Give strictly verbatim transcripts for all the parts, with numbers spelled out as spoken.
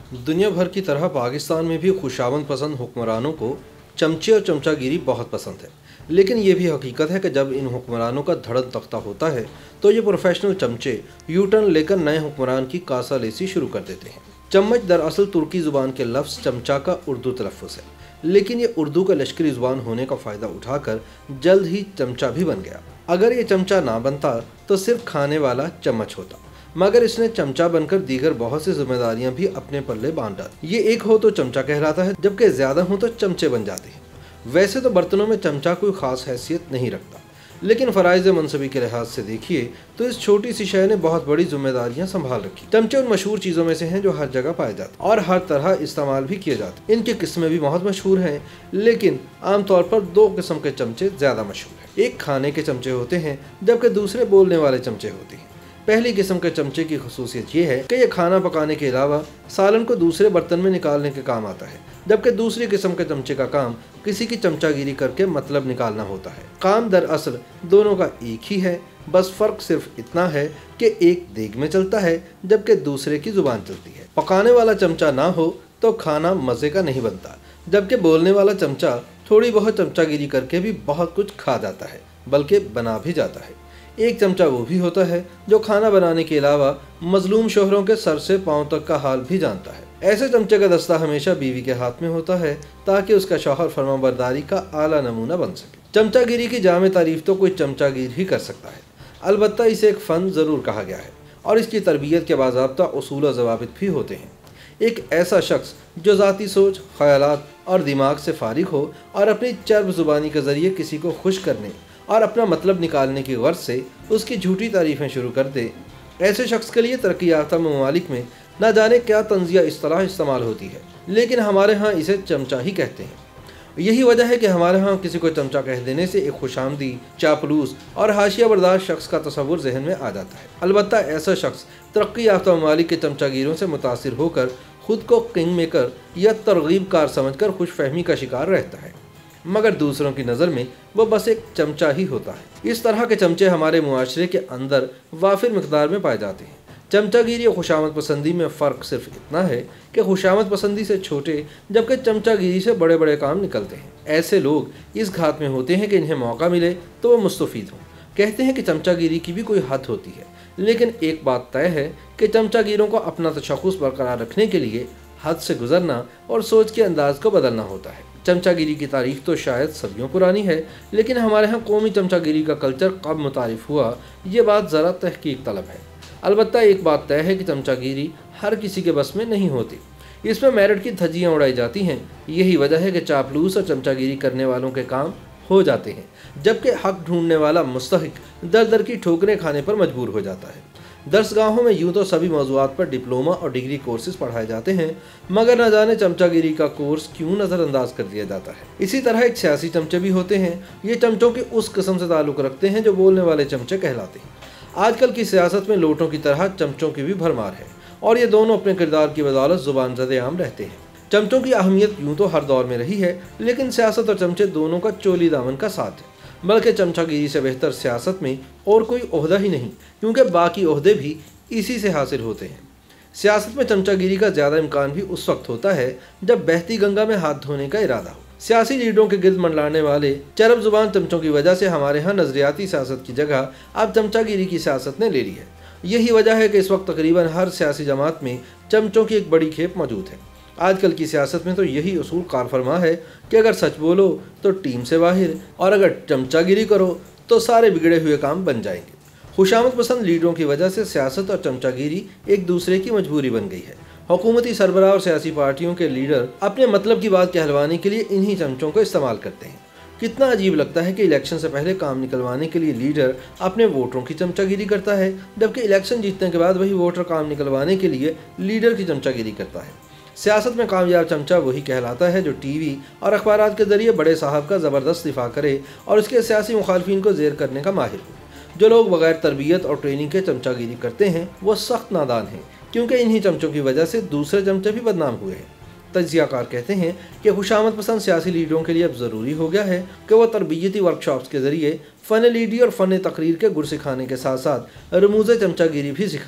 दुनिया भर की तरह पाकिस्तान में भी खुशामद पसंद हुक्मरानों को चमचे और चमचागिरी बहुत पसंद है। लेकिन ये भी हकीकत है कि जब इन हुक्मरानों का धड़न तख्ता होता है तो ये प्रोफेशनल चमचे यू टर्न लेकर नए हुक्मरान की कासा लेसी शुरू कर देते हैं। चम्मच दरअसल तुर्की ज़ुबान के लफ्ज़ चमचा का उर्दू तलफ़्फ़ुज़ है, लेकिन ये उर्दू का लश्करी ज़ुबान होने का फ़ायदा उठाकर जल्द ही चमचा भी बन गया। अगर ये चमचा ना बनता तो सिर्फ खाने वाला चम्मच होता, मगर इसने चमचा बनकर दीगर बहुत सी जिम्मेदारियां भी अपने पल्ले बांध डाली। ये एक हो तो चमचा कहलाता है, जबकि ज़्यादा हो तो चमचे बन जाते हैं। वैसे तो बर्तनों में चमचा कोई ख़ास हैसियत नहीं रखता, लेकिन फ़राइज़ मनसबी के लिहाज से देखिए तो इस छोटी सी शय ने बहुत बड़ी जिम्मेदारियां संभाल रखी। चमचे उन मशहूर चीज़ों में से हैं जो हर जगह पाए जाते और हर तरह इस्तेमाल भी किए जाते। इनकी किस्में भी बहुत मशहूर हैं, लेकिन आमतौर पर दो किस्म के चमचे ज़्यादा मशहूर हैं। एक खाने के चमचे होते हैं, जबकि दूसरे बोलने वाले चमचे होते हैं। पहली किस्म के चमचे की खसूसियत ये है कि यह खाना पकाने के अलावा सालन को दूसरे बर्तन में निकालने के काम आता है, जबकि दूसरी किस्म के चमचे का काम किसी की चमचागिरी करके मतलब निकालना होता है। काम दरअसल दोनों का एक ही है, बस फ़र्क सिर्फ इतना है कि एक देग में चलता है जबकि दूसरे की ज़ुबान चलती है। पकाने वाला चमचा ना हो तो खाना मज़े का नहीं बनता, जबकि बोलने वाला चमचा थोड़ी बहुत चमचागिरी करके भी बहुत कुछ खा जाता है, बल्कि बना भी जाता है। एक चमचा वो भी होता है जो खाना बनाने के अलावा मजलूम शोहरों के सर से पांव तक का हाल भी जानता है। ऐसे चमचे का दस्ता हमेशा बीवी के हाथ में होता है ताकि उसका शौहर फरमाबरदारी का आला नमूना बन सके। चमचागिरी की जामे तारीफ तो कोई चमचागिर ही कर सकता है, अलबत्ता इसे एक फ़न ज़रूर कहा गया है और इसकी तरबियत के बाज़ाब्ता उसूल और ज़वाबित भी होते हैं। एक ऐसा शख्स जो ज़ाती सोच, ख़यालात और दिमाग से फारिग हो और अपनी चर्ब ज़ुबानी के ज़रिए किसी को खुश करने और अपना मतलब निकालने की गर्ज से उसकी झूठी तारीफ़ें शुरू कर दे, ऐसे शख्स के लिए तरक्की याफ्ता ममालिक में न जाने क्या तंज़िया इस्तिलाह इस्तेमाल होती है, लेकिन हमारे यहाँ इसे चमचा ही कहते हैं। यही वजह है कि हमारे यहाँ किसी को चमचा कह देने से एक खुशामदी, चापलूस और हाशिया बर्दाश्त शख्स का तस्वुर जहन में आ जाता है। अलबत्ता ऐसा शख्स तरक्की याफ्ता ममालिक के चमचागिरों से मुतासिर होकर खुद को किंग मेकर या तरगीब कार समझ कर खुश फहमी का शिकार रहता है, मगर दूसरों की नज़र में वह बस एक चमचा ही होता है। इस तरह के चमचे हमारे मुआशरे के अंदर वाफिर मिकदार में पाए जाते हैं। चमचागिरी और खुशामद पसंदी में फ़र्क सिर्फ इतना है कि खुशामद पसंदी से छोटे जबकि चमचागिरी से बड़े बड़े काम निकलते हैं। ऐसे लोग इस घात में होते हैं कि इन्हें मौका मिले तो वह मुस्तफ़ीद हों। कहते हैं कि चमचागिरी की भी कोई हद होती है, लेकिन एक बात तय है कि चमचागिरों को अपना तशख़्ख़ुस बरकरार रखने के लिए हद से गुजरना और सोच के अंदाज को बदलना होता है। चमचागिरी की तारीफ तो शायद सदियों पुरानी है, लेकिन हमारे यहाँ कौमी चमचागिरी का कल्चर कब मुतारिफ हुआ, ये बात ज़रा तहकीक तलब है। अलबत्ता एक बात तय है कि चमचागिरी हर किसी के बस में नहीं होती, इसमें मेरिट की धज्जियाँ उड़ाई जाती हैं। यही वजह है कि चापलूस और चमचागिरी करने वालों के काम हो जाते हैं, जबकि हक ढूंढने वाला मुस्तहिक दर दर की ठोकरें खाने पर मजबूर हो जाता है। दर्सगाहों में यूँ तो सभी मौज़ूआत पर डिप्लोमा और डिग्री कोर्सेज पढ़ाए जाते हैं, मगर न जाने चमचागिरी का कोर्स क्यों नज़रअंदाज कर दिया जाता है। इसी तरह एक सियासी चमचे भी होते हैं। ये चमचों के उस किस्म से ताल्लुक़ रखते हैं जो बोलने वाले चमचे कहलाते हैं। आजकल की सियासत में लोटों की तरह चमचों की भी भरमार है और ये दोनों अपने किरदार की बदौलत ज़ुबान ज़द-ए-आम रहते हैं। चमचों की अहमियत यूँ तो हर दौर में रही है, लेकिन सियासत और चमचे दोनों का चोली दामन का साथ है। बल्कि चमचागिरी से बेहतर सियासत में और कोई ओहदा ही नहीं, क्योंकि बाकी ओहदे भी इसी से हासिल होते हैं। सियासत में चमचागिरी का ज़्यादा इम्कान भी उस वक्त होता है जब बहती गंगा में हाथ धोने का इरादा हो। सियासी लीडरों के गिर्द मंडलाने वाले चरब जुबान चमचों की वजह से हमारे यहाँ नज़रियाती सियासत की जगह अब चमचागिरी की सियासत ने ले ली है। यही वजह है कि इस वक्त तकरीबन हर सियासी जमात में चमचों की एक बड़ी खेप मौजूद है। आजकल की सियासत में तो यही उसूल कारफरमा है कि अगर सच बोलो तो टीम से बाहर, और अगर चमचागिरी करो तो सारे बिगड़े हुए काम बन जाएंगे। खुशामद पसंद लीडरों की वजह से सियासत और चमचागिरी एक दूसरे की मजबूरी बन गई है। हुकूमती सरबराह और सियासी पार्टियों के लीडर अपने मतलब की बात कहलवाने के लिए इन्हीं चमचों को इस्तेमाल करते हैं। कितना अजीब लगता है कि इलेक्शन से पहले काम निकलवाने के लिए लीडर अपने वोटरों की चमचागिरी करता है, जबकि इलेक्शन जीतने के बाद वही वोटर काम निकलवाने के लिए लीडर की चमचागिरी करता है। सियासत में कामयाब चमचा वही कहलाता है जो टीवी और अखबारात के ज़रिए बड़े साहब का ज़बरदस्त दिफा करे और उसके सियासी मुखालफिन को ज़ेर करने का माहिर हो। जो लोग बगैर तरबियत और ट्रेनिंग के चमचागिरी करते हैं वो सख्त नादान हैं, क्योंकि इन्हीं चमचों की वजह से दूसरे चमचे भी बदनाम हुए हैं। तज्ज़ियाकार कहते हैं कि खुशामद पसंद सियासी लीडरों के लिए अब ज़रूरी हो गया है कि वह तरबियती वर्कशॉप्स के ज़रिए फ़न लीडी और फ़न तकरीर के गुर सिखाने के साथ साथ रमूज़ चमचागिरी भी सिखाएँ।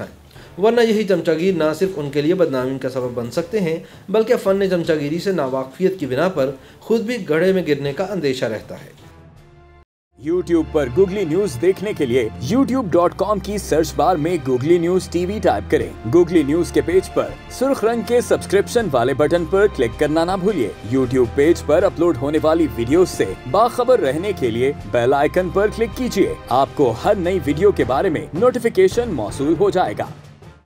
वरना यही चमचागिर न सिर्फ उनके लिए बदनामी का सबब बन सकते हैं, बल्कि फ़न चमचागिरी से नावाकफियत की बिना पर खुद भी गड्ढे में गिरने का अंदेशा रहता है। YouTube पर गूगली न्यूज देखने के लिए यूट्यूब डॉट कॉम की सर्च बार में गूगली न्यूज टीवी टाइप करें। गूगली न्यूज के पेज पर सुर्ख रंग के सब्सक्रिप्शन वाले बटन पर क्लिक करना ना भूलिए। YouTube पेज पर अपलोड होने वाली वीडियोस से बाखबर रहने के लिए बेल आइकन पर क्लिक कीजिए। आपको हर नई वीडियो के बारे में नोटिफिकेशन मौसूल हो जाएगा।